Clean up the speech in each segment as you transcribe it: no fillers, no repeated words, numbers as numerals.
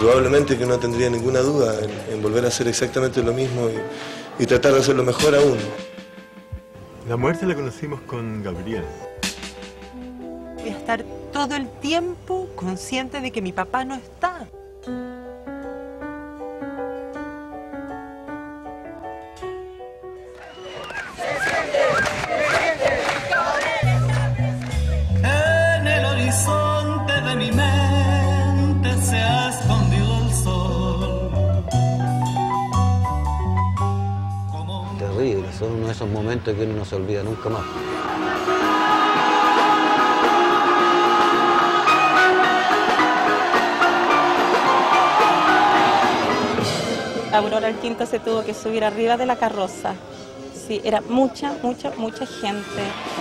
indudablemente que no tendría ninguna duda en volver a hacer exactamente lo mismo y tratar de hacerlo mejor aún. La muerte la conocimos con Gabriel. Voy a estar todo el tiempo consciente de que mi papá no está. En el horizonte de mi mente se ha escondido el sol. Terrible, son uno de esos momentos que uno no se olvida nunca más. Aurora al Quinto se tuvo que subir arriba de la carroza. Sí, era mucha gente.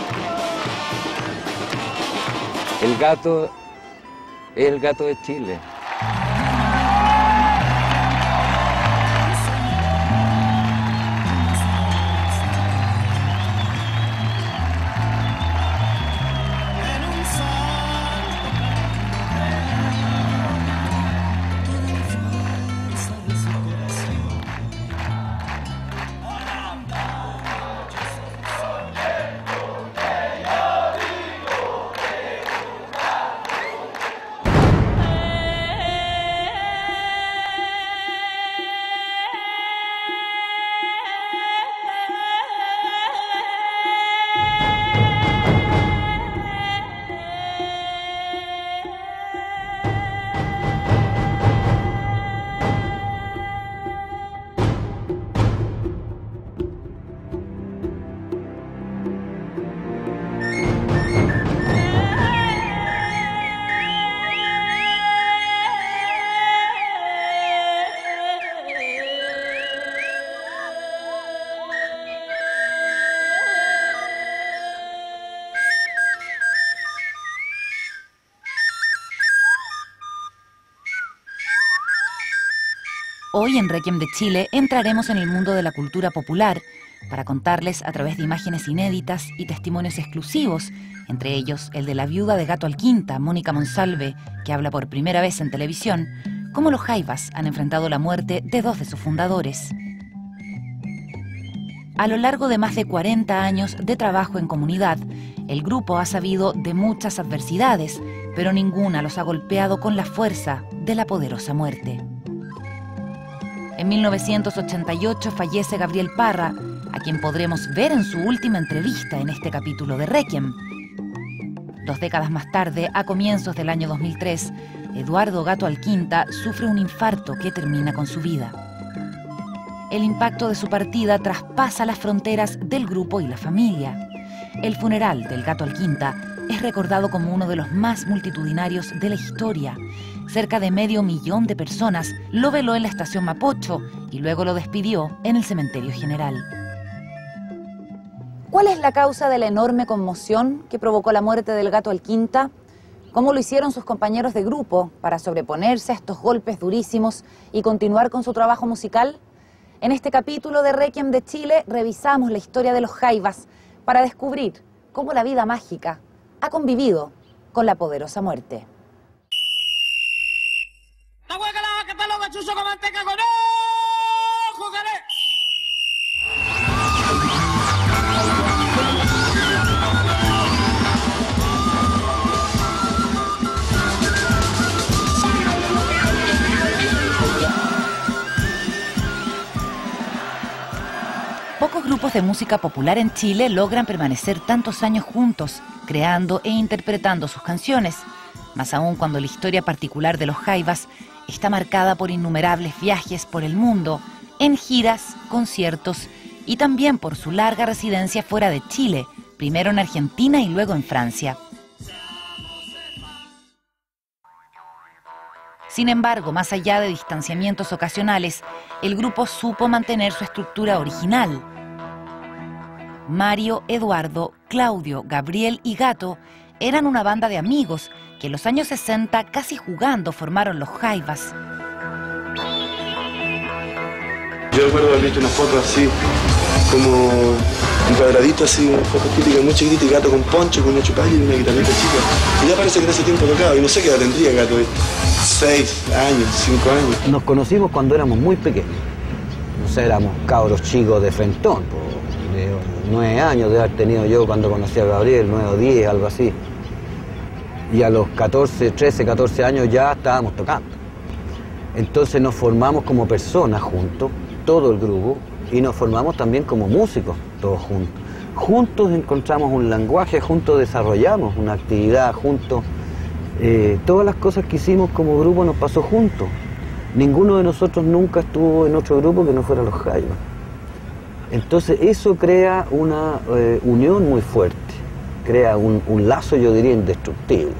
El gato es el gato de Chile. Hoy en Requiem de Chile entraremos en el mundo de la cultura popular para contarles a través de imágenes inéditas y testimonios exclusivos, entre ellos el de la viuda de Gato Alquinta, Mónica Monsalve, que habla por primera vez en televisión, cómo los Jaivas han enfrentado la muerte de dos de sus fundadores. A lo largo de más de 40 años de trabajo en comunidad, el grupo ha sabido de muchas adversidades, pero ninguna los ha golpeado con la fuerza de la poderosa muerte. En 1988 fallece Gabriel Parra, a quien podremos ver en su última entrevista en este capítulo de Requiem. 2 décadas más tarde, a comienzos del año 2003, Eduardo Gato Alquinta sufre un infarto que termina con su vida. El impacto de su partida traspasa las fronteras del grupo y la familia. El funeral del Gato Alquinta es recordado como uno de los más multitudinarios de la historia. Cerca de 500.000 de personas lo veló en la estación Mapocho y luego lo despidió en el cementerio general. ¿Cuál es la causa de la enorme conmoción que provocó la muerte del Gato Alquinta? ¿Cómo lo hicieron sus compañeros de grupo para sobreponerse a estos golpes durísimos y continuar con su trabajo musical? En este capítulo de Requiem de Chile revisamos la historia de los Jaivas para descubrir cómo la vida mágica ha convivido con la poderosa muerte. Pocos grupos de música popular en Chile logran permanecer tantos años juntos, creando e interpretando sus canciones, más aún cuando la historia particular de los Jaivas está marcada por innumerables viajes por el mundo, en giras, conciertos y también por su larga residencia fuera de Chile, primero en Argentina y luego en Francia. Sin embargo, más allá de distanciamientos ocasionales, el grupo supo mantener su estructura original. Mario, Eduardo, Claudio, Gabriel y Gato eran una banda de amigos que en los años 60, casi jugando, formaron los Jaivas. Yo recuerdo haber visto una foto así, como un cuadradito así, un poco típico, muy chiquitito, y Gato con poncho, con una chupalla y una guitarrita chica. Y ya parece que en ese tiempo tocaba, y no sé qué edad tendría Gato, 6 años, 5 años. Nos conocimos cuando éramos muy pequeños. O sea, éramos cabros chicos de frentón, de 9 años de haber tenido yo cuando conocí a Gabriel, 9 o 10, algo así. Y a los 13, 14 años ya estábamos tocando. Entonces nos formamos como personas juntos, todo el grupo, y nos formamos también como músicos, todos juntos. Juntos encontramos un lenguaje, juntos desarrollamos una actividad, juntos. Todas las cosas que hicimos como grupo nos pasó juntos. Ninguno de nosotros nunca estuvo en otro grupo que no fuera los Jaivas. Entonces eso crea una unión muy fuerte, crea un lazo, yo diría, indestructible.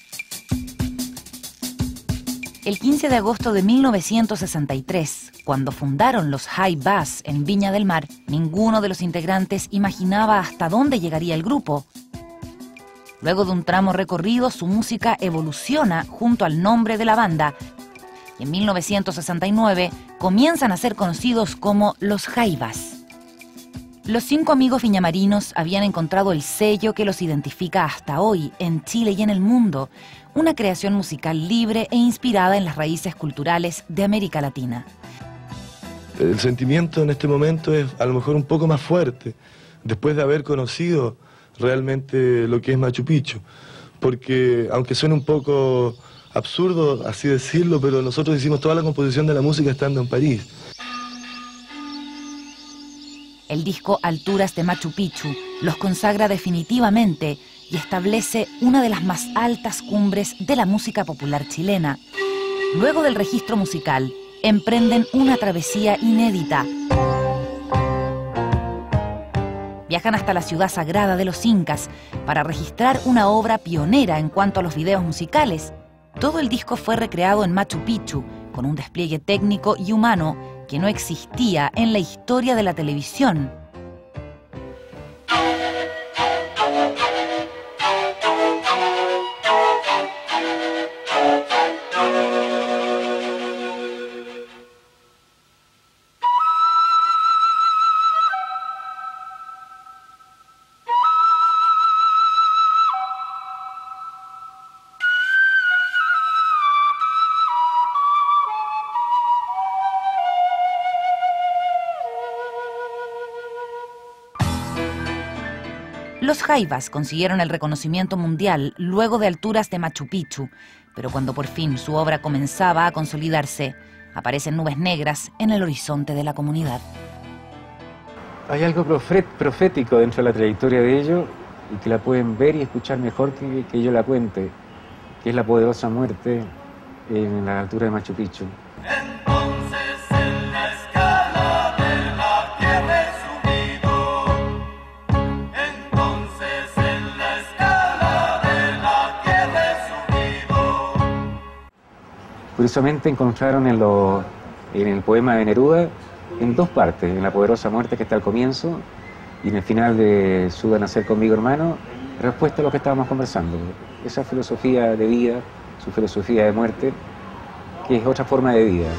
El 15 de agosto de 1963, cuando fundaron los Jaivas en Viña del Mar, ninguno de los integrantes imaginaba hasta dónde llegaría el grupo. Luego de un tramo recorrido, su música evoluciona junto al nombre de la banda y en 1969 comienzan a ser conocidos como los Jaivas. Los 5 amigos viñamarinos habían encontrado el sello que los identifica hasta hoy en Chile y en el mundo, una creación musical libre e inspirada en las raíces culturales de América Latina. El sentimiento en este momento es a lo mejor un poco más fuerte, después de haber conocido realmente lo que es Machu Picchu, porque aunque suene un poco absurdo así decirlo, pero nosotros hicimos toda la composición de la música estando en París. El disco Alturas de Machu Picchu los consagra definitivamente y establece una de las más altas cumbres de la música popular chilena. Luego del registro musical, emprenden una travesía inédita. Viajan hasta la ciudad sagrada de los incas para registrar una obra pionera en cuanto a los videos musicales. Todo el disco fue recreado en Machu Picchu, con un despliegue técnico y humano que no existía en la historia de la televisión. Los Jaivas consiguieron el reconocimiento mundial luego de Alturas de Machu Picchu, pero cuando por fin su obra comenzaba a consolidarse, aparecen nubes negras en el horizonte de la comunidad. Hay algo profético dentro de la trayectoria de ellos y que la pueden ver y escuchar mejor que yo la cuente, que es la poderosa muerte en la altura de Machu Picchu. Curiosamente encontraron en el poema de Neruda en 2 partes, en la poderosa muerte que está al comienzo y en el final de Suba a nacer conmigo hermano, respuesta a lo que estábamos conversando. Esa filosofía de vida, su filosofía de muerte, que es otra forma de vida.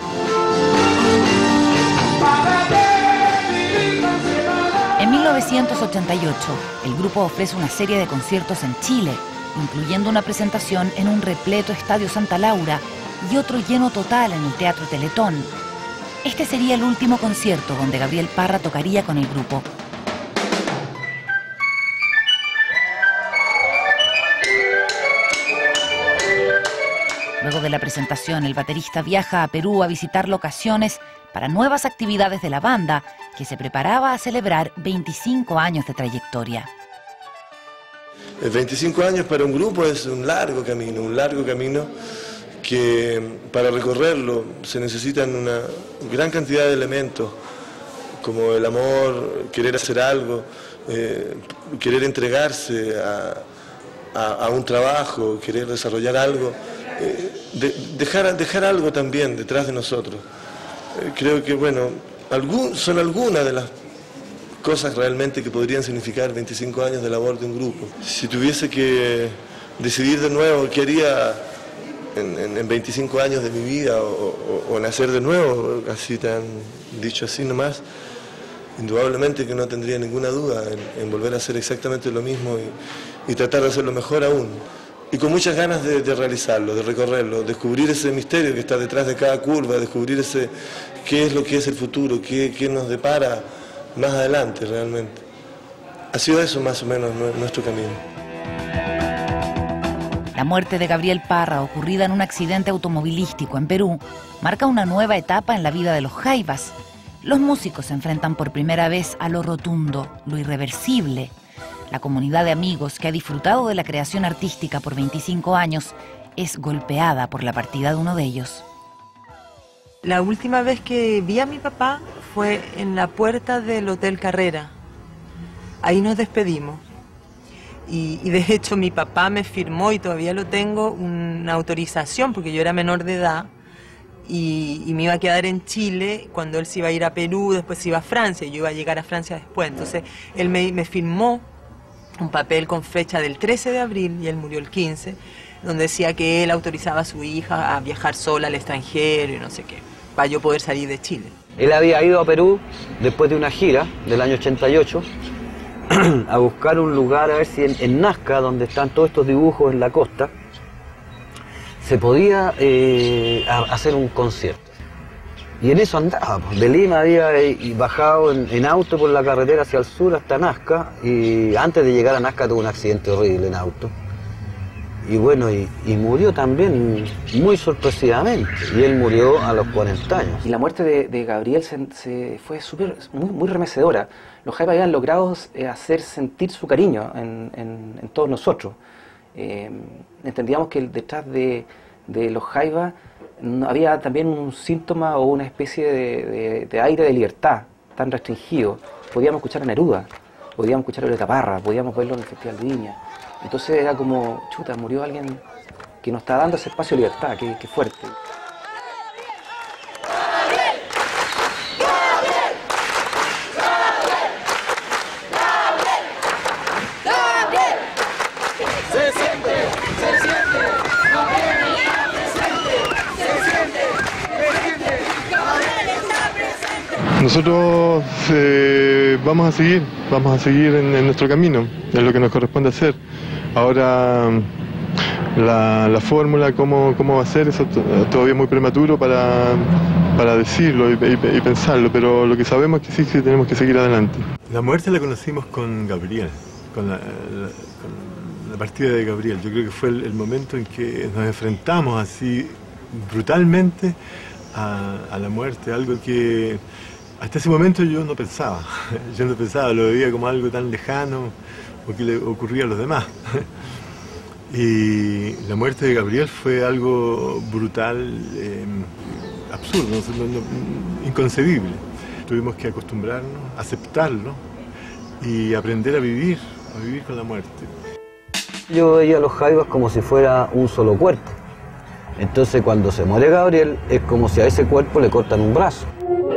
En 1988, el grupo ofrece una serie de conciertos en Chile, incluyendo una presentación en un repleto Estadio Santa Laura y otro lleno total en el Teatro Teletón. Este sería el último concierto donde Gabriel Parra tocaría con el grupo. Luego de la presentación, el baterista viaja a Perú a visitar locaciones para nuevas actividades de la banda, que se preparaba a celebrar 25 años de trayectoria. 25 años para un grupo es un largo camino que para recorrerlo se necesitan una gran cantidad de elementos, como el amor, querer hacer algo, querer entregarse a un trabajo, querer desarrollar algo, dejar algo también detrás de nosotros. Creo que, bueno, son algunas de las cosas realmente que podrían significar 25 años de labor de un grupo. Si tuviese que decidir de nuevo qué haría en 25 años de mi vida o nacer de nuevo, así tan dicho así nomás, indudablemente que no tendría ninguna duda en volver a hacer exactamente lo mismo y tratar de hacerlo mejor aún. Y con muchas ganas de realizarlo, de recorrerlo, descubrir ese misterio que está detrás de cada curva, descubrir qué es lo que es el futuro, qué nos depara más adelante realmente. Ha sido eso más o menos nuestro camino. La muerte de Gabriel Parra, ocurrida en un accidente automovilístico en Perú, marca una nueva etapa en la vida de los Jaivas. Los músicos se enfrentan por primera vez a lo rotundo, lo irreversible. La comunidad de amigos que ha disfrutado de la creación artística por 25 años es golpeada por la partida de uno de ellos. La última vez que vi a mi papá fue en la puerta del Hotel Carrera. Ahí nos despedimos. Y de hecho mi papá me firmó, y todavía lo tengo, una autorización, porque yo era menor de edad, y me iba a quedar en Chile cuando él se iba a ir a Perú, después se iba a Francia, y yo iba a llegar a Francia después. Entonces él me firmó un papel con fecha del 13 de abril, y él murió el 15, donde decía que él autorizaba a su hija a viajar sola al extranjero y no sé qué, para yo poder salir de Chile. Él había ido a Perú después de una gira del año 88 a buscar un lugar, a ver si en Nazca, donde están todos estos dibujos en la costa, se podía hacer un concierto. Y en eso andaba, pues. De Lima había bajado en auto por la carretera hacia el sur hasta Nazca, y antes de llegar a Nazca tuvo un accidente horrible en auto. Y bueno, y murió también muy sorpresivamente, y él murió a los 40 años. Y la muerte de Gabriel fue muy remecedora. Los Jaivas habían logrado hacer sentir su cariño en todos nosotros. Entendíamos que detrás de los Jaivas había también un síntoma o una especie de aire de libertad tan restringido. Podíamos escuchar a Neruda, podíamos escuchar a Violeta Parra, podíamos verlo en el Festival de Viña. Entonces era como, chuta, murió alguien que nos está dando ese espacio de libertad, que fuerte. Nosotros vamos a seguir en nuestro camino, es lo que nos corresponde hacer. Ahora la fórmula, cómo va a ser, eso todavía es muy prematuro para decirlo y pensarlo, pero lo que sabemos es que sí tenemos que seguir adelante. La muerte la conocimos con Gabriel, con la partida de Gabriel. Yo creo que fue el momento en que nos enfrentamos así brutalmente a la muerte, algo que hasta ese momento yo no pensaba, lo veía como algo tan lejano o que le ocurría a los demás. Y la muerte de Gabriel fue algo brutal, absurdo, inconcebible. Tuvimos que acostumbrarnos, aceptarlo y aprender a vivir con la muerte. Yo veía a los Jaivas como si fuera un solo cuerpo. Entonces cuando se muere Gabriel es como si a ese cuerpo le cortan un brazo.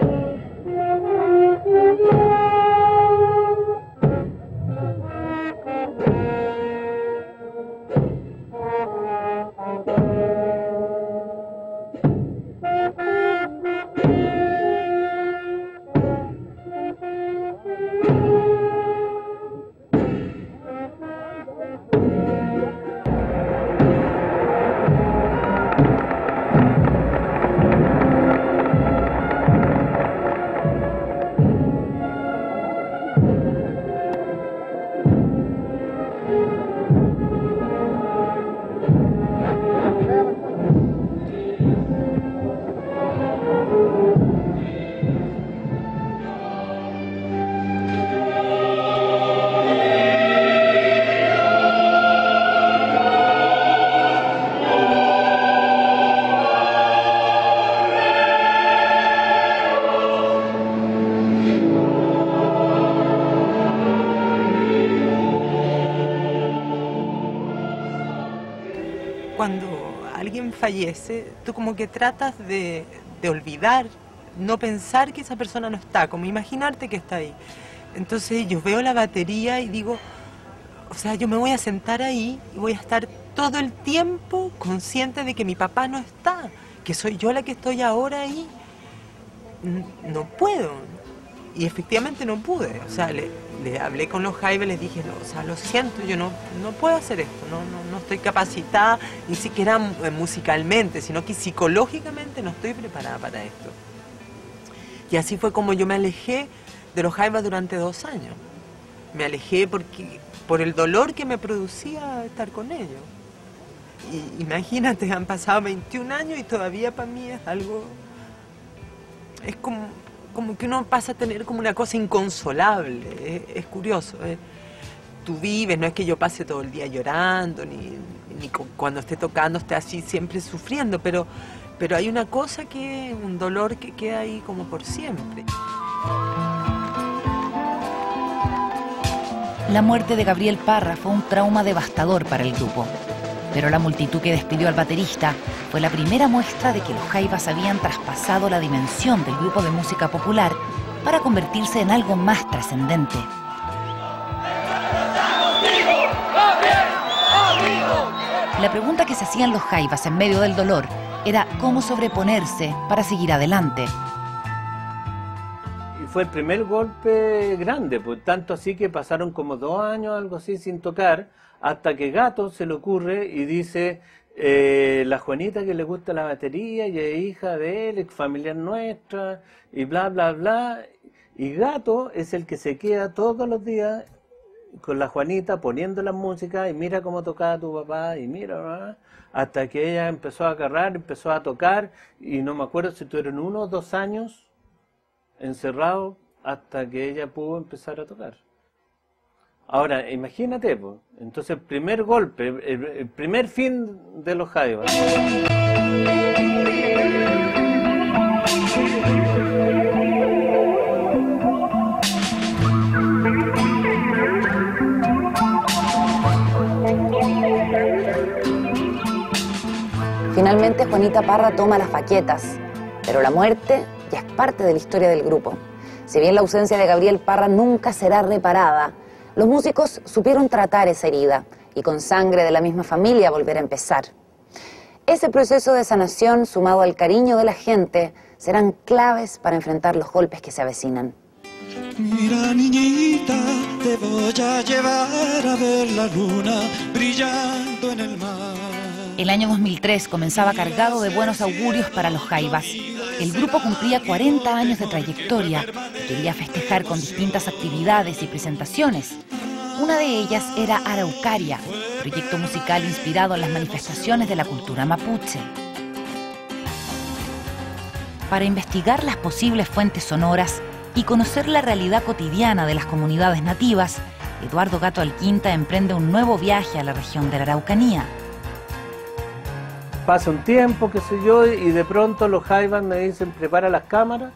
Cuando alguien fallece, tú como que tratas de olvidar, no pensar que esa persona no está, como imaginarte que está ahí. Entonces yo veo la batería y digo, o sea, yo me voy a sentar ahí y voy a estar todo el tiempo consciente de que mi papá no está, que soy yo la que estoy ahora ahí. No puedo. Y efectivamente no pude, o sea, le hablé con los Jaivas, les dije, no, o sea, lo siento, yo no puedo hacer esto, no estoy capacitada, ni siquiera musicalmente, sino que psicológicamente no estoy preparada para esto. Y así fue como yo me alejé de los Jaivas durante 2 años. Me alejé por el dolor que me producía estar con ellos. Y imagínate, han pasado 21 años y todavía para mí es algo... Es como que uno pasa a tener como una cosa inconsolable, es curioso. Tú vives, no es que yo pase todo el día llorando, ni cuando esté tocando esté así siempre sufriendo, pero hay una cosa un dolor que queda ahí como por siempre. La muerte de Gabriel Parra fue un trauma devastador para el grupo. Pero la multitud que despidió al baterista fue la primera muestra de que los Jaivas habían traspasado la dimensión del grupo de música popular para convertirse en algo más trascendente. La pregunta que se hacían los Jaivas en medio del dolor era cómo sobreponerse para seguir adelante. Fue el primer golpe grande, pues tanto así que pasaron como 2 años, algo así, sin tocar, hasta que Gato se le ocurre y dice, la Juanita que le gusta la batería y es hija de él, es familiar nuestra, y bla, bla, bla. Y Gato es el que se queda todos los días con la Juanita poniendo la música y mira cómo tocaba tu papá y mira, ¿verdad? Hasta que ella empezó a agarrar, empezó a tocar y no me acuerdo si tuvieron 1 o 2 años encerrado hasta que ella pudo empezar a tocar. Ahora, imagínate, pues, entonces el primer golpe, el primer fin de los Jaivas. Finalmente Juanita Parra toma las baquetas, pero la muerte ya es parte de la historia del grupo. Si bien la ausencia de Gabriel Parra nunca será reparada, los músicos supieron tratar esa herida y con sangre de la misma familia volver a empezar. Ese proceso de sanación, sumado al cariño de la gente, serán claves para enfrentar los golpes que se avecinan. Mira, niñita, te voy a llevar a ver la luna brillando en el mar. El año 2003 comenzaba cargado de buenos augurios para los Jaivas. El grupo cumplía 40 años de trayectoria y quería festejar con distintas actividades y presentaciones. Una de ellas era Araucaria, proyecto musical inspirado en las manifestaciones de la cultura mapuche. Para investigar las posibles fuentes sonoras y conocer la realidad cotidiana de las comunidades nativas, Eduardo Gato Alquinta emprende un nuevo viaje a la región de la Araucanía. Pasa un tiempo, qué sé yo, y de pronto los Jaivas me dicen prepara las cámaras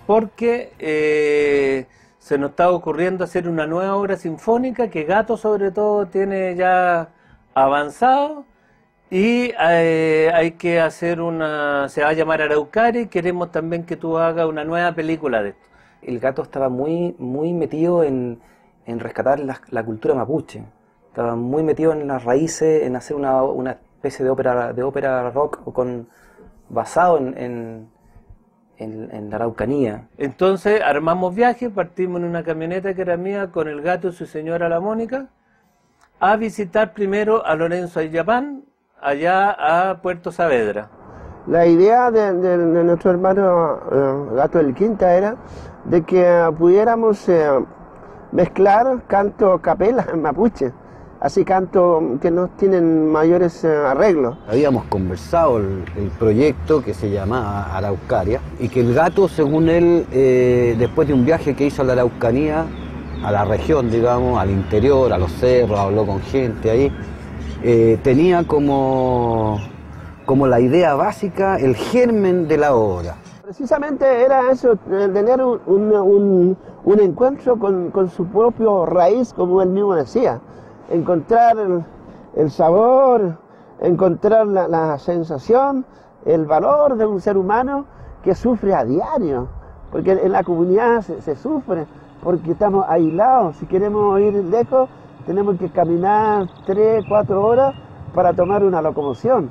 porque se nos está ocurriendo hacer una nueva obra sinfónica que Gato sobre todo tiene ya avanzado y hay que hacer se va a llamar Araucaria y queremos también que tú hagas una nueva película de esto. El Gato estaba muy metido en rescatar la cultura mapuche, estaba muy metido en las raíces, en hacer una especie de ópera rock basado en la Araucanía. Entonces armamos viaje, partimos en una camioneta que era mía con el Gato y su señora la Mónica a visitar primero a Lorenzo Ayllapán, allá a Puerto Saavedra. La idea de nuestro hermano Gato Alquinta era de que pudiéramos mezclar canto capela en mapuche. Así canto que no tienen mayores arreglos. Habíamos conversado el proyecto que se llamaba Araucaria y que el Gato, según él, después de un viaje que hizo a la Araucanía, a la región, digamos, al interior, a los cerros, habló con gente ahí, tenía como la idea básica, el germen de la obra. Precisamente era eso, tener un encuentro con su propio raíz, como él mismo decía. Encontrar el sabor, encontrar la sensación, el valor de un ser humano que sufre a diario, porque en la comunidad se sufre, porque estamos aislados. Si queremos ir lejos, tenemos que caminar 3, 4 horas para tomar una locomoción.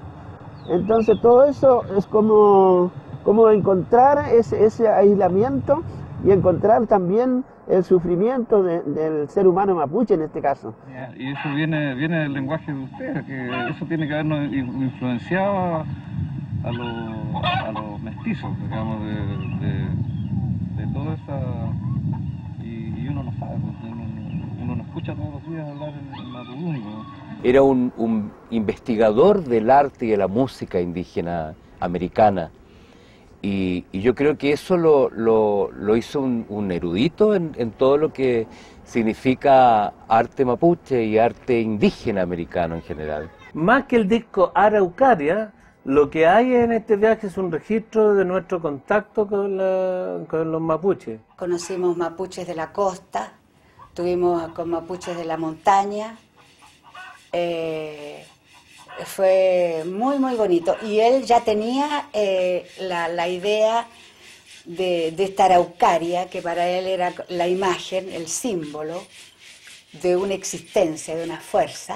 Entonces todo eso es como encontrar ese aislamiento y encontrar también el sufrimiento del ser humano mapuche en este caso. Y eso viene del lenguaje de ustedes, que eso tiene que habernos influenciado a los mestizos, digamos, de toda esa... Y uno no sabe, uno no escucha todos los días hablar en mapudungun. Era un investigador del arte y de la música indígena americana. Y yo creo que eso lo hizo un erudito en todo lo que significa arte mapuche y arte indígena americano en general. Más que el disco Araucaria, lo que hay en este viaje es un registro de nuestro contacto con los mapuches. Conocimos mapuches de la costa, estuvimos con mapuches de la montaña. Fue muy, muy bonito. Y él ya tenía la idea de esta araucaria, que para él era la imagen, el símbolo de una existencia, de una fuerza,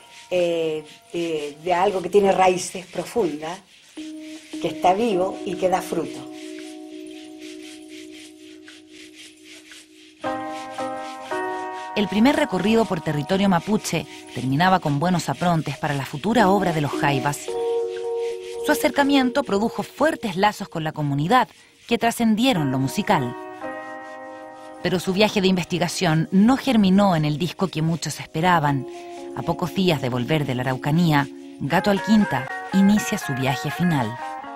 de algo que tiene raíces profundas, que está vivo y que da fruto. El primer recorrido por territorio mapuche terminaba con buenos aprontes para la futura obra de los Jaivas. Su acercamiento produjo fuertes lazos con la comunidad que trascendieron lo musical. Pero su viaje de investigación no germinó en el disco que muchos esperaban. A pocos días de volver de la Araucanía, Gato Alquinta inicia su viaje final.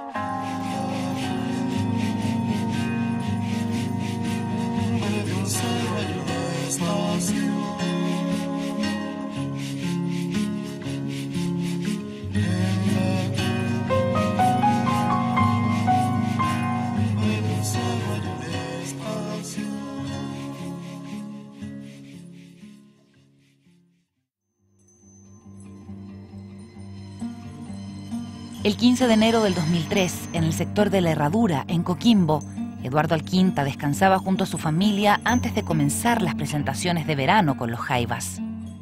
El 15 de enero del 2003, en el sector de La Herradura, en Coquimbo, Eduardo Alquinta descansaba junto a su familia antes de comenzar las presentaciones de verano con los Jaivas.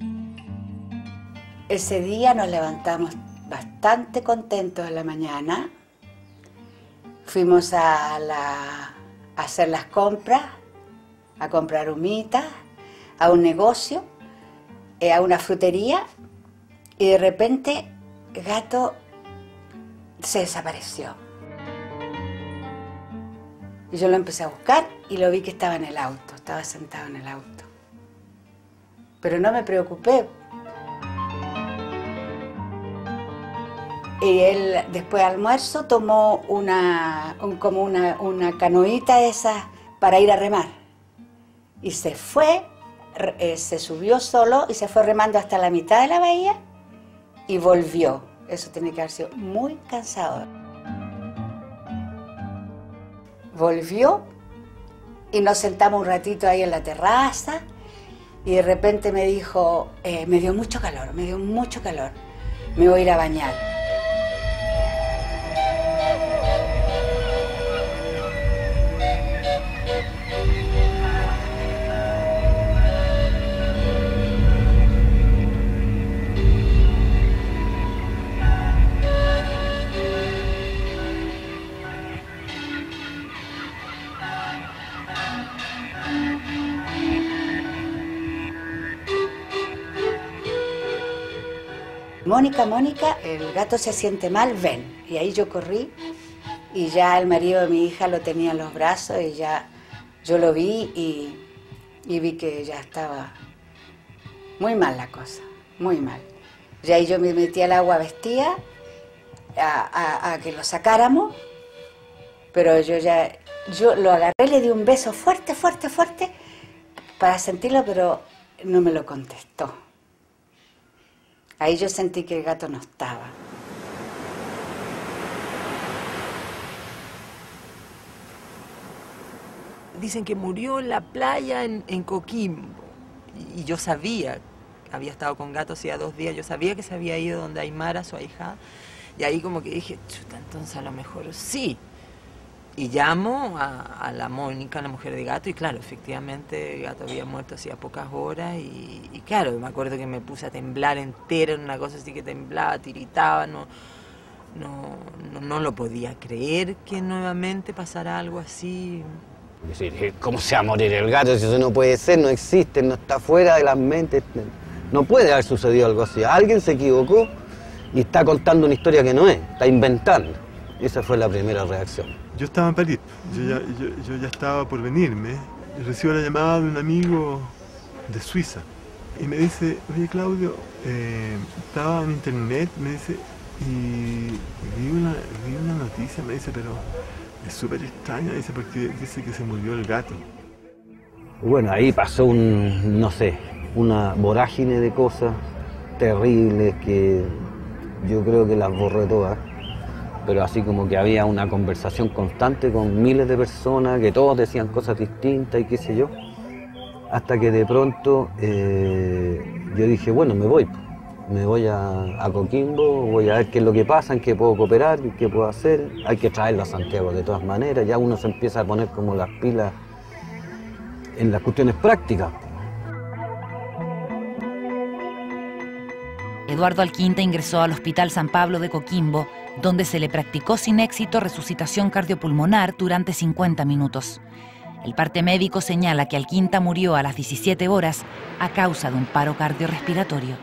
Ese día nos levantamos bastante contentos en la mañana. Fuimos a hacer las compras, a comprar humitas, a un negocio, a una frutería, y de repente Gato se desapareció. Y yo lo empecé a buscar y lo vi que estaba en el auto, estaba sentado en el auto. Pero no me preocupé. Y él, después de almuerzo, tomó como una canoita esa para ir a remar. Y se fue, se subió solo y se fue remando hasta la mitad de la bahía y volvió. Eso tiene que haber sido muy cansador. Volvió y nos sentamos un ratito ahí en la terraza y de repente me dijo, me dio mucho calor, me voy a ir a bañar. Mónica, el gato se siente mal, ven. Y ahí yo corrí y ya el marido de mi hija lo tenía en los brazos y ya yo lo vi y vi que ya estaba muy mal la cosa, muy mal. Y ahí yo me metí al agua vestida a que lo sacáramos, pero yo lo agarré, le di un beso fuerte para sentirlo, pero no me lo contestó. Ahí yo sentí que el gato no estaba. Dicen que murió en la playa en Coquimbo. Y yo sabía, había estado con Gato hacía 2 días, yo sabía que se había ido donde Aymara, su ahijada. Y ahí como que dije, chuta, entonces a lo mejor sí. Y llamo a la Mónica, la mujer de Gato, y claro, efectivamente Gato había muerto hacía pocas horas y claro, me acuerdo que me puse a temblar entera, en una cosa así que temblaba, tiritaba, no lo podía creer que nuevamente pasara algo así. Es decir, ¿cómo se va a morir el gato? Si eso no puede ser, no existe, no está fuera de las mentes. No puede haber sucedido algo así. Alguien se equivocó y está contando una historia que no es, está inventando. Esa fue la primera reacción. Yo estaba en París, yo ya estaba por venirme. Recibo la llamada de un amigo de Suiza y me dice, oye Claudio, estaba en internet, me dice, y vi una noticia, me dice, pero es súper extraña, dice, porque dice que se murió el gato. Bueno, ahí pasó no sé, una vorágine de cosas terribles que yo creo que las borré todas. Pero así como que había una conversación constante con miles de personas, que todos decían cosas distintas y qué sé yo. Hasta que de pronto yo dije, bueno, me voy a Coquimbo, voy a ver qué es lo que pasa, en qué puedo cooperar, qué puedo hacer. Hay que traerlo a Santiago de todas maneras, ya uno se empieza a poner como las pilas en las cuestiones prácticas. Eduardo Alquinta ingresó al Hospital San Pablo de Coquimbo, donde se le practicó sin éxito resucitación cardiopulmonar durante 50 minutos. El parte médico señala que Alquinta murió a las 17 horas a causa de un paro cardiorrespiratorio.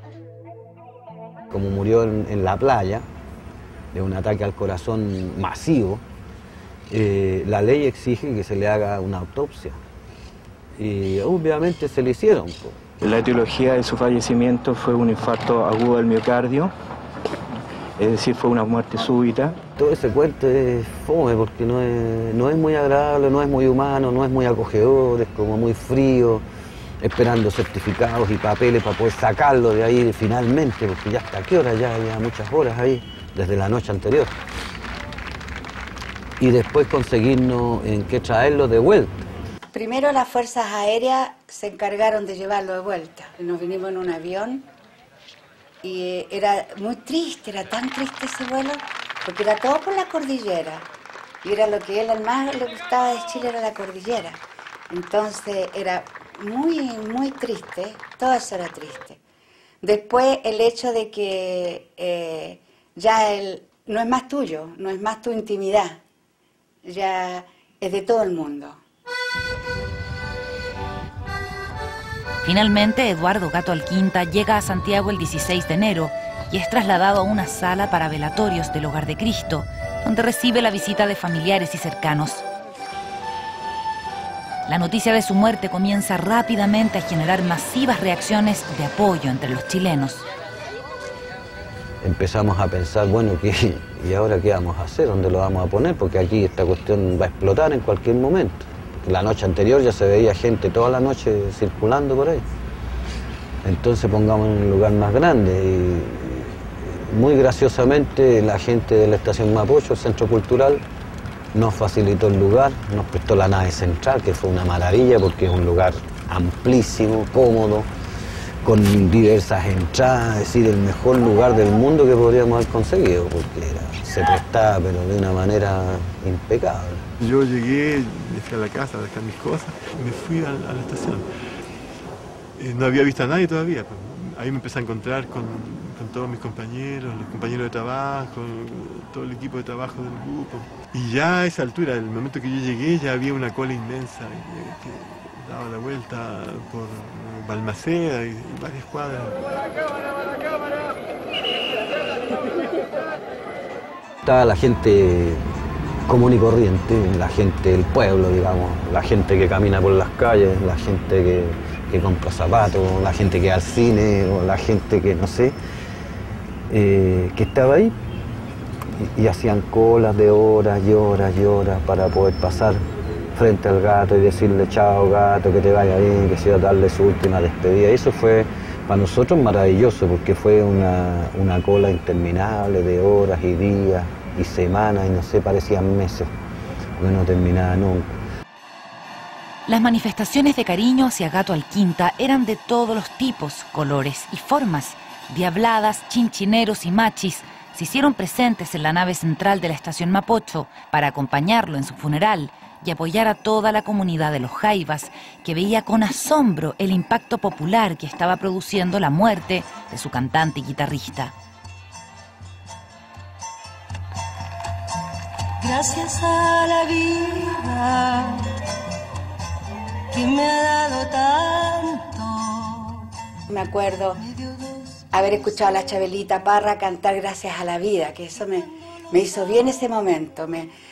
Como murió en la playa, de un ataque al corazón masivo, la ley exige que se le haga una autopsia. Y obviamente se le hicieron. La etiología de su fallecimiento fue un infarto agudo del miocardio, es decir, fue una muerte súbita. Todo ese cuento es fome porque no es muy agradable, no es muy humano, no es muy acogedor, es como muy frío, esperando certificados y papeles para poder sacarlo de ahí finalmente, porque ya hasta qué hora, ya muchas horas ahí, desde la noche anterior. Y después conseguirnos en qué traerlo de vuelta. Primero las fuerzas aéreas se encargaron de llevarlo de vuelta. Nos vinimos en un avión y era muy triste, era tan triste ese vuelo, porque era todo por la cordillera. Y era lo que a él más le gustaba de Chile, era la cordillera. Entonces era muy, muy triste, todo eso era triste. Después el hecho de que ya él no es más tuyo, no es más tu intimidad, ya es de todo el mundo. Finalmente, Eduardo Gato Alquinta llega a Santiago el 16 de enero y es trasladado a una sala para velatorios del Hogar de Cristo, donde recibe la visita de familiares y cercanos. La noticia de su muerte comienza rápidamente a generar masivas reacciones de apoyo entre los chilenos. Empezamos a pensar, bueno, ¿y ahora qué vamos a hacer? ¿Dónde lo vamos a poner? Porque aquí esta cuestión va a explotar en cualquier momento. La noche anterior ya se veía gente toda la noche circulando por ahí. Entonces pongamos en un lugar más grande. Y muy graciosamente la gente de la estación Mapocho, el Centro Cultural, nos facilitó el lugar, nos prestó la nave central, que fue una maravilla porque es un lugar amplísimo, cómodo, con diversas entradas, es decir, el mejor lugar del mundo que podríamos haber conseguido, porque se prestaba pero de una manera impecable. Yo llegué, me fui a la casa a dejar mis cosas, me fui a la estación. No había visto a nadie todavía. Ahí me empecé a encontrar con todos mis compañeros, los compañeros de trabajo, todo el equipo de trabajo del grupo. Y ya a esa altura, el momento que yo llegué, ya había una cola inmensa que daba la vuelta por Balmaceda y varias cuadras. Estaba la gente común y corriente, la gente del pueblo, digamos, la gente que camina por las calles, la gente que compra zapatos, la gente que va al cine, o la gente que no sé, que estaba ahí y hacían colas de horas y horas y horas para poder pasar frente al gato y decirle chao gato, que te vaya bien, que sea darle su última despedida. Y eso fue para nosotros maravilloso porque fue una cola interminable de horas y días y semanas y no sé, parecían meses, porque no terminaba nunca. Las manifestaciones de cariño hacia Gato Alquinta eran de todos los tipos, colores y formas. Diabladas, chinchineros y machis se hicieron presentes en la nave central de la estación Mapocho para acompañarlo en su funeral y apoyar a toda la comunidad de los Jaivas, que veía con asombro el impacto popular que estaba produciendo la muerte de su cantante y guitarrista. Gracias a la vida quien me ha dado tanto. Me acuerdo haber escuchado a la Chabelita Parra cantar Gracias a la Vida, que eso me hizo bien ese momento.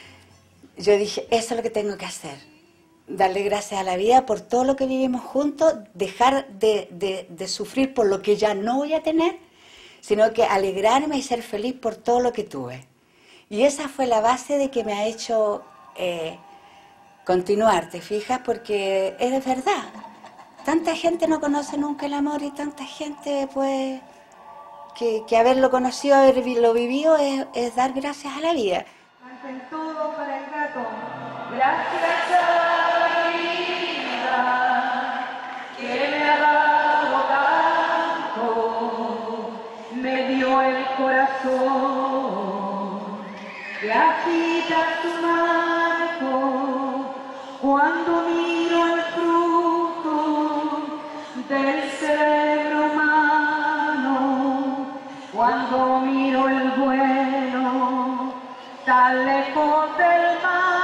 Yo dije, eso es lo que tengo que hacer, darle gracias a la vida por todo lo que vivimos juntos, dejar de sufrir por lo que ya no voy a tener, sino que alegrarme y ser feliz por todo lo que tuve. Y esa fue la base de que me ha hecho continuar, ¿te fijas? Porque es de verdad. Tanta gente no conoce nunca el amor y tanta gente, pues, que haberlo conocido, haberlo vivido, es dar gracias a la vida. Canten todo para el gato. Gracias a la vida que me ha dado tanto, me dio el corazón, que agita su marco cuando miro el fruto del cerebro humano, cuando miro el bueno tan lejos del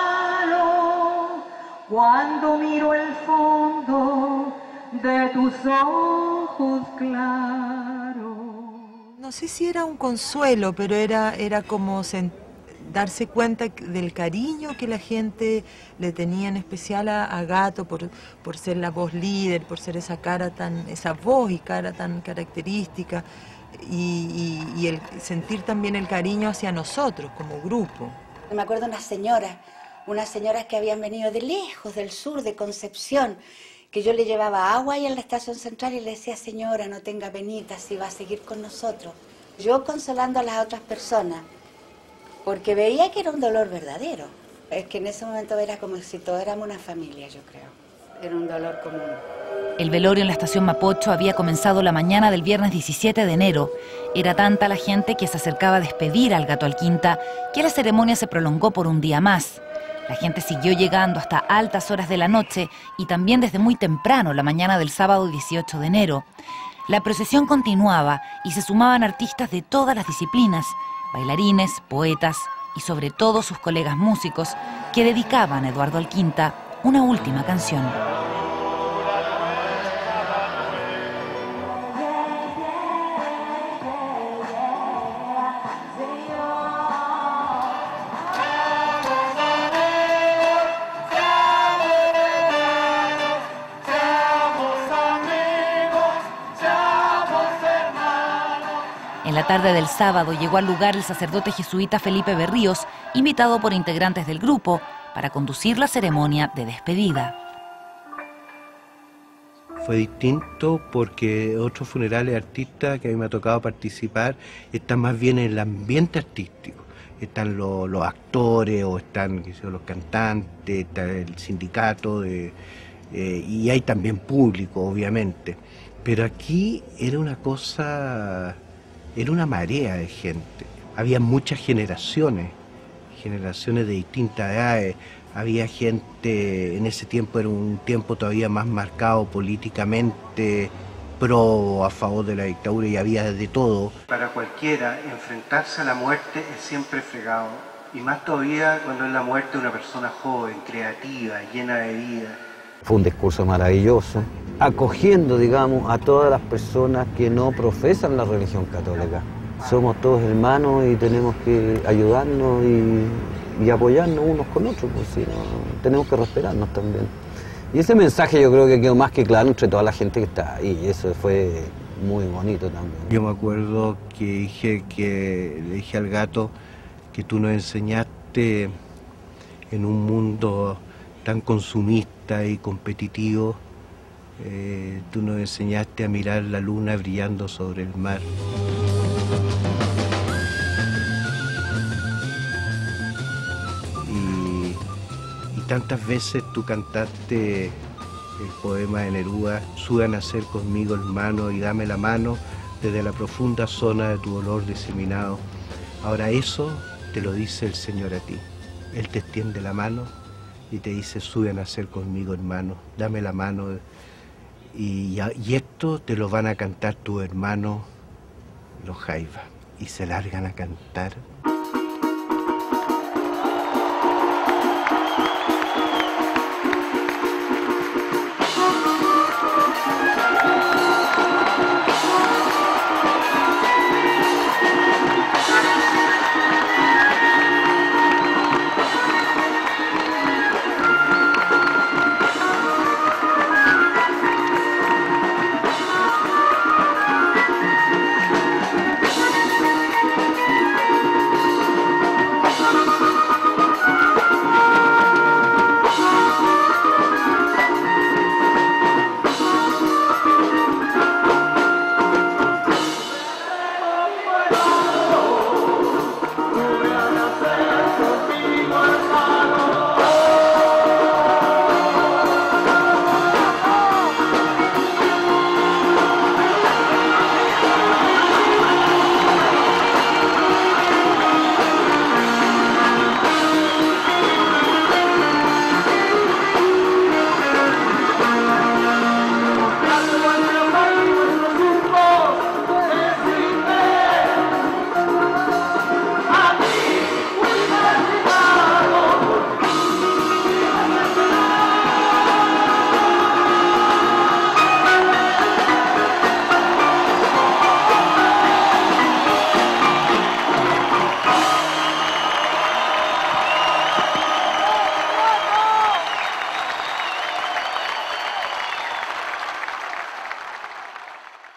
malo, cuando miro el fondo de tus ojos claros. No sé si era un consuelo, pero era como darse cuenta del cariño que la gente le tenía en especial a Gato por ser la voz líder, por ser esa voz y cara tan característica, y el sentir también el cariño hacia nosotros como grupo. Me acuerdo unas señoras que habían venido de lejos, del sur, de Concepción, que yo le llevaba agua ahí en la estación central y le decía, señora, no tenga penita, si va a seguir con nosotros. Yo consolando a las otras personas, porque veía que era un dolor verdadero. Es que en ese momento era como si todos éramos una familia, yo creo. Era un dolor común. El velorio en la estación Mapocho había comenzado la mañana del viernes 17 de enero. Era tanta la gente que se acercaba a despedir al Gato Alquinta que la ceremonia se prolongó por un día más. La gente siguió llegando hasta altas horas de la noche y también desde muy temprano, la mañana del sábado 18 de enero. La procesión continuaba y se sumaban artistas de todas las disciplinas, bailarines, poetas y sobre todo sus colegas músicos que dedicaban a Eduardo Alquinta una última canción. En la tarde del sábado llegó al lugar el sacerdote jesuita Felipe Berríos, invitado por integrantes del grupo, para conducir la ceremonia de despedida. Fue distinto porque otros funerales artistas que a mí me ha tocado participar están más bien en el ambiente artístico. Están los actores o están los cantantes, está el sindicato y hay también público, obviamente. Pero aquí era una cosa... Era una marea de gente, había muchas generaciones de distintas edades, había gente, en ese tiempo era un tiempo todavía más marcado políticamente, pro o a favor de la dictadura y había de todo. Para cualquiera, enfrentarse a la muerte es siempre fregado, y más todavía cuando es la muerte de una persona joven, creativa, llena de vida. Fue un discurso maravilloso, acogiendo, digamos, a todas las personas que no profesan la religión católica. Somos todos hermanos y tenemos que ayudarnos y apoyarnos unos con otros, pues si no, tenemos que respetarnos también. Y ese mensaje yo creo que quedó más que claro entre toda la gente que está ahí, y eso fue muy bonito también. Yo me acuerdo que le dije al Gato que tú nos enseñaste en un mundo tan consumista y competitivo, tú nos enseñaste a mirar la luna brillando sobre el mar. Y tantas veces tú cantaste el poema de Neruda, sube a nacer conmigo hermano y dame la mano desde la profunda zona de tu dolor diseminado. Ahora eso te lo dice el Señor a ti. Él te extiende la mano y te dice, sube a nacer conmigo hermano, dame la mano. Y esto te lo van a cantar tus hermanos, los Jaivas, y se largan a cantar.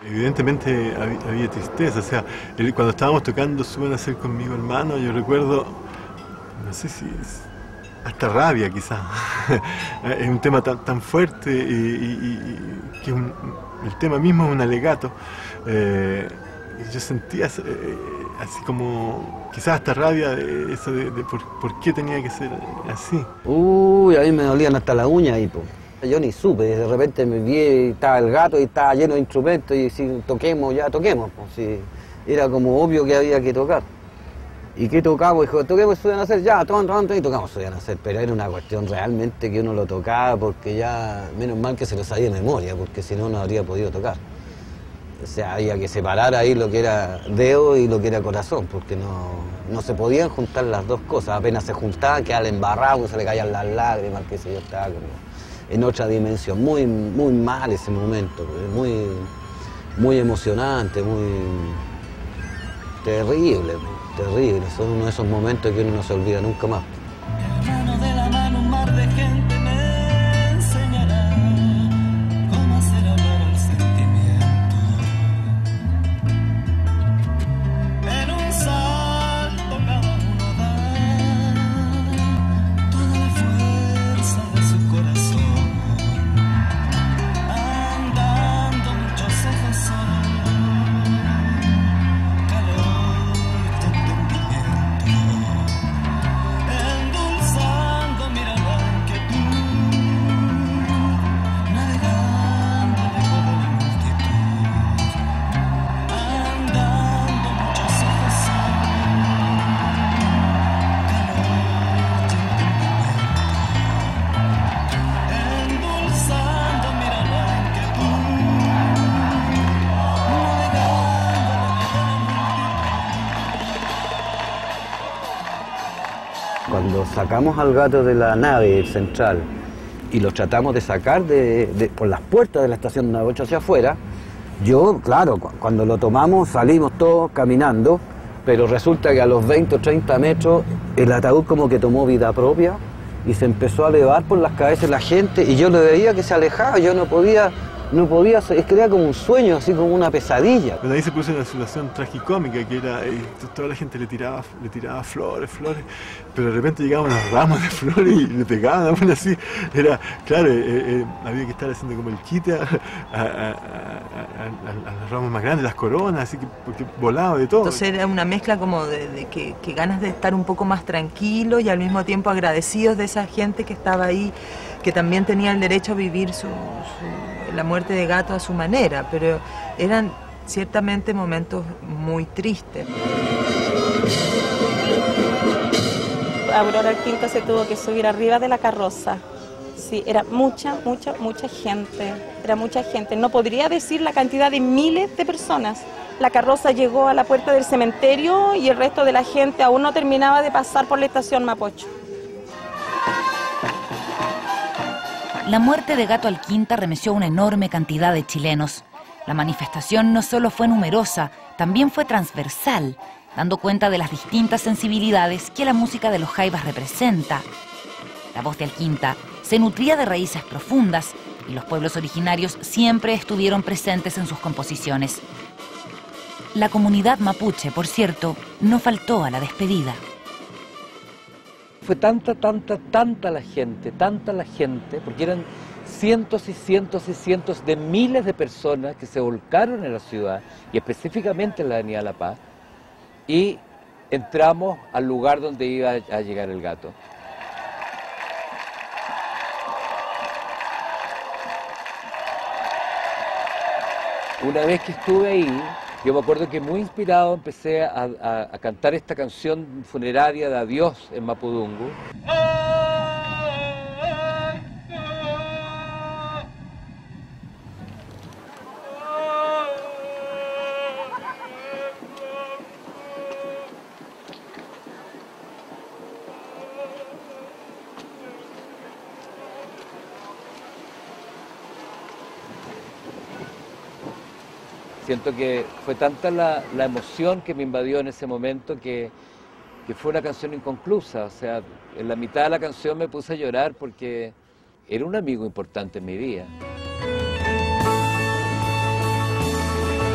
Evidentemente había tristeza, o sea, cuando estábamos tocando Suben a ser conmigo hermano, yo recuerdo, no sé si hasta rabia quizás, es un tema tan fuerte y que el tema mismo es un alegato, yo sentía así como quizás hasta rabia de eso de por qué tenía que ser así. Uy, a mí me dolían hasta las uñas ahí, po. Yo ni supe, de repente me vi, estaba el gato y estaba lleno de instrumentos y si toquemos, ya toquemos, pues, sí. Era como obvio que había que tocar. ¿Y qué tocamos? Dijo, toquemos Suben a ser, ya, y tocamos Suben a ser, pero era una cuestión realmente que uno lo tocaba porque ya, menos mal que se lo sabía de memoria, porque si no, no habría podido tocar. O sea, había que separar ahí lo que era dedo y lo que era corazón, porque no se podían juntar las dos cosas, apenas se juntaban, quedaba embarrado, se le caían las lágrimas, que sé yo, estaba como en otra dimensión, muy mal ese momento, muy emocionante, muy terrible, son uno de esos momentos que uno no se olvida nunca más. Mano de la mano un mar de gente me enseñará cómo hacer hablar el sentimiento. En un salto cada uno da toda la fuerza de su corazón. Andando muchos ojos son calor de entendimiento. Endulzando mira la inquietud, navegando lejos de la multitud. Andando muchos ojos son calor de entendimiento. Endulzando mira la inquietud, Cuando sacamos al gato de la nave central y lo tratamos de sacar por las puertas de la estación de 8 hacia afuera, yo, claro, cuando lo tomamos salimos todos caminando, pero resulta que a los 20 o 30 metros el ataúd como que tomó vida propia y se empezó a elevar por las cabezas de la gente y yo lo veía que se alejaba, yo no podía, es que era como un sueño, así como una pesadilla. Pero ahí se puso una situación tragicómica que era, toda la gente le tiraba flores, pero de repente llegaban unos ramos de flores y le pegaban, aún así, era, claro, había que estar haciendo como el quite a los ramos más grandes, las coronas, así que porque volaba de todo. Entonces era una mezcla como de que ganas de estar un poco más tranquilos y al mismo tiempo agradecidos de esa gente que estaba ahí, que también tenía el derecho a vivir la muerte de gato a su manera, pero eran ciertamente momentos muy tristes. Aurora Quinto se tuvo que subir arriba de la carroza. Sí, era mucha gente, era mucha gente. No podría decir la cantidad de miles de personas. La carroza llegó a la puerta del cementerio y el resto de la gente aún no terminaba de pasar por la estación Mapocho. La muerte de Gato Alquinta remeció a una enorme cantidad de chilenos. La manifestación no solo fue numerosa, también fue transversal, dando cuenta de las distintas sensibilidades que la música de los Jaivas representa. La voz de Alquinta se nutría de raíces profundas y los pueblos originarios siempre estuvieron presentes en sus composiciones. La comunidad mapuche, por cierto, no faltó a la despedida. Fue tanta la gente, porque eran cientos y cientos de miles de personas que se volcaron en la ciudad, y específicamente en la Avenida La Paz, y entramos al lugar donde iba a llegar el gato. Una vez que estuve ahí, yo me acuerdo que muy inspirado empecé a cantar esta canción funeraria de adiós en Mapudungu. Siento que fue tanta la emoción que me invadió en ese momento que fue una canción inconclusa. O sea, en la mitad de la canción me puse a llorar porque era un amigo importante en mi vida.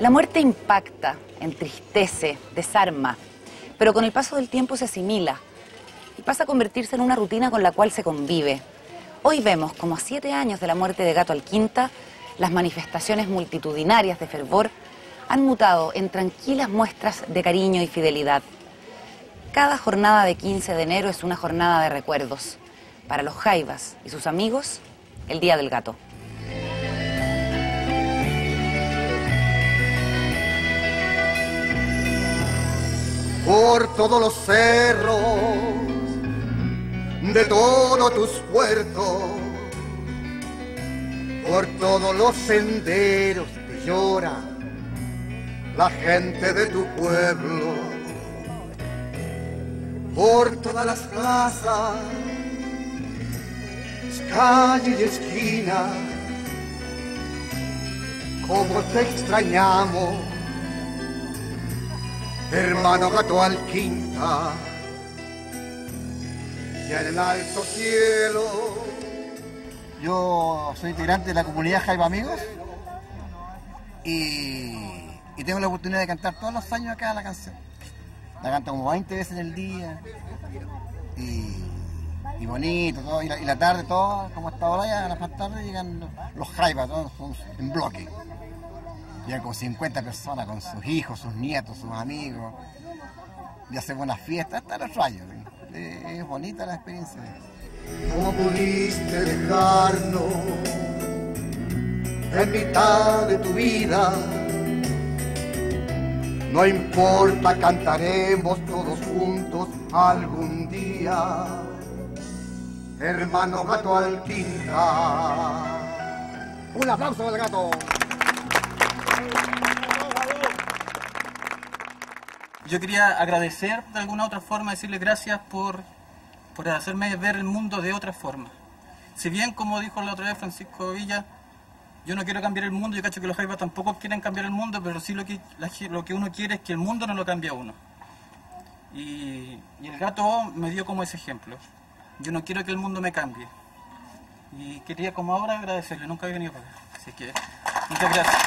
La muerte impacta, entristece, desarma, pero con el paso del tiempo se asimila y pasa a convertirse en una rutina con la cual se convive. Hoy vemos como a 7 años de la muerte de Gato Alquinta, las manifestaciones multitudinarias de fervor han mutado en tranquilas muestras de cariño y fidelidad. Cada jornada de 15 de enero es una jornada de recuerdos. Para los Jaivas y sus amigos, el Día del Gato. Por todos los cerros de todos tus puertos, por todos los senderos que llora la gente de tu pueblo, por todas las plazas, calles y esquinas, como te extrañamos, hermano Gato Alquinta, y en el alto cielo. Yo soy integrante de la comunidad Jaiva Amigos y tengo la oportunidad de cantar todos los años acá la canción. La canto como 20 veces en el día y bonito, todo, y la tarde, todo, como hasta ahora ya a las tardes llegan los Jaivas, todos en bloque. Llegan como 50 personas con sus hijos, sus nietos, sus amigos, y hacen buenas fiestas hasta los rayos. Es bonita la experiencia. ¿Cómo pudiste dejarnos en mitad de tu vida? No importa, cantaremos todos juntos algún día, hermano Gato Alquinta. Un aplauso al gato. Yo quería agradecer de alguna otra forma, decirle gracias por hacerme ver el mundo de otra forma. Si bien, como dijo la otra vez Francisco Villa, yo no quiero cambiar el mundo, yo cacho que los Jaivas tampoco quieren cambiar el mundo, pero sí lo que uno quiere es que el mundo no lo cambie a uno. Y el gato me dio como ese ejemplo. Yo no quiero que el mundo me cambie. Y quería como ahora agradecerle, nunca había venido para acá. Así que, muchas gracias.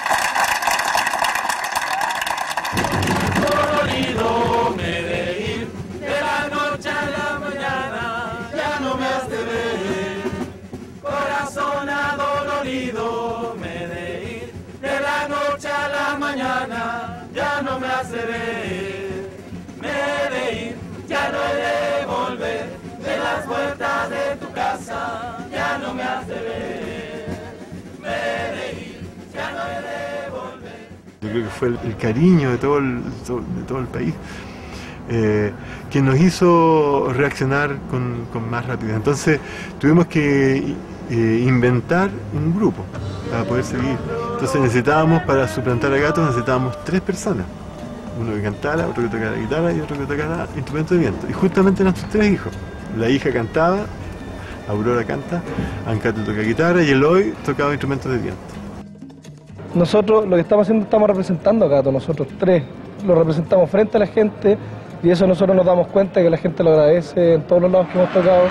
Dolorido me de ir, de la noche a la mañana, ya no me has de ver. Corazón adolorido me de ir, de la noche a la mañana, ya no me has de ver. Me de ir, ya no he de volver, de las puertas de tu casa, ya no me has de ver. Me de ir, ya no he de volver. Yo creo que fue el cariño de todo el país que nos hizo reaccionar con más rapidez. Entonces tuvimos que inventar un grupo para poder seguir. Entonces necesitábamos, para suplantar a Gato, necesitábamos 3 personas. Uno que cantara, otro que tocara guitarra y otro que tocara instrumento de viento. Y justamente nuestros 3 hijos. La hija cantaba, Aurora canta, Ancato toca guitarra y Eloy tocaba instrumentos de viento. Nosotros lo que estamos haciendo, estamos representando a Gato, nosotros 3. Lo representamos frente a la gente y eso nosotros nos damos cuenta que la gente lo agradece en todos los lados que hemos tocado.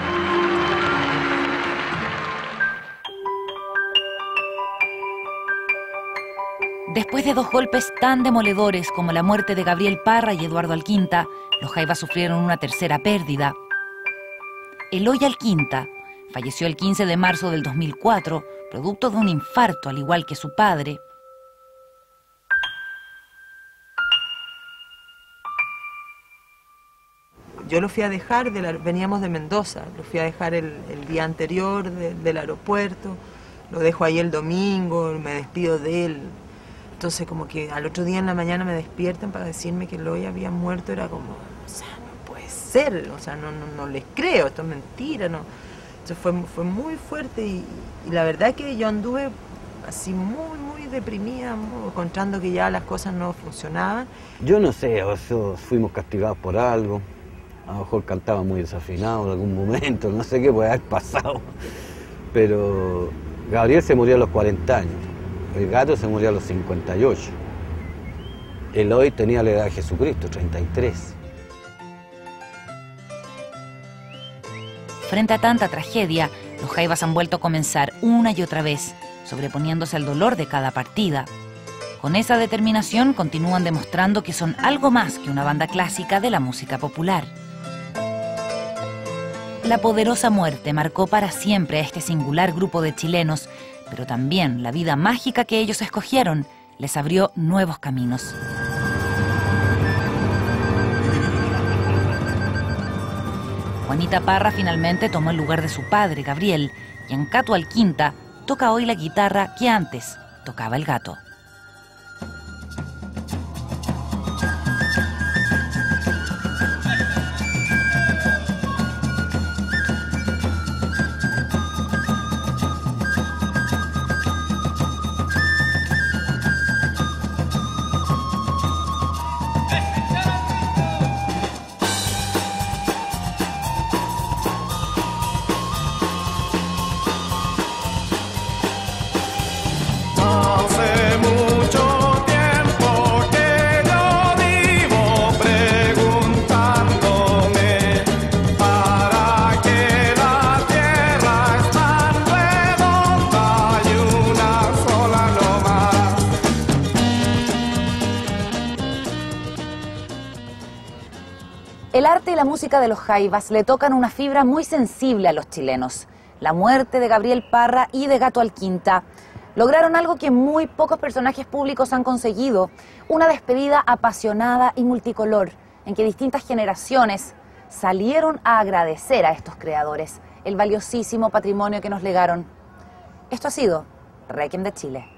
Después de 2 golpes tan demoledores como la muerte de Gabriel Parra y Eduardo Alquinta, los Jaivas sufrieron una tercera pérdida. Eloy Alquinta falleció el 15 de marzo del 2004, producto de un infarto, al igual que su padre. Yo lo fui a dejar, veníamos de Mendoza, lo fui a dejar el día anterior del aeropuerto, lo dejo ahí el domingo, me despido de él. Entonces como que al otro día en la mañana me despiertan para decirme que Eloy había muerto, era como, o sea, no puede ser, o sea, no les creo, esto es mentira, no. Entonces fue muy fuerte y la verdad que yo anduve así muy deprimida, encontrando que ya las cosas no funcionaban. Yo no sé, a veces fuimos castigados por algo, a lo mejor cantaba muy desafinado en algún momento, no sé qué puede haber pasado, pero Gabriel se murió a los 40 años, el Gato se murió a los 58, Eloy tenía la edad de Jesucristo, 33. Frente a tanta tragedia, los Jaivas han vuelto a comenzar una y otra vez, sobreponiéndose al dolor de cada partida. Con esa determinación continúan demostrando que son algo más que una banda clásica de la música popular. La Poderosa Muerte marcó para siempre a este singular grupo de chilenos, pero también la vida mágica que ellos escogieron les abrió nuevos caminos. Juanita Parra finalmente tomó el lugar de su padre, Gabriel, y en Cato Alquinta toca hoy la guitarra que antes tocaba el gato. El arte y la música de los Jaivas le tocan una fibra muy sensible a los chilenos. La muerte de Gabriel Parra y de Gato Alquinta lograron algo que muy pocos personajes públicos han conseguido: una despedida apasionada y multicolor, en que distintas generaciones salieron a agradecer a estos creadores el valiosísimo patrimonio que nos legaron. Esto ha sido Requiem de Chile.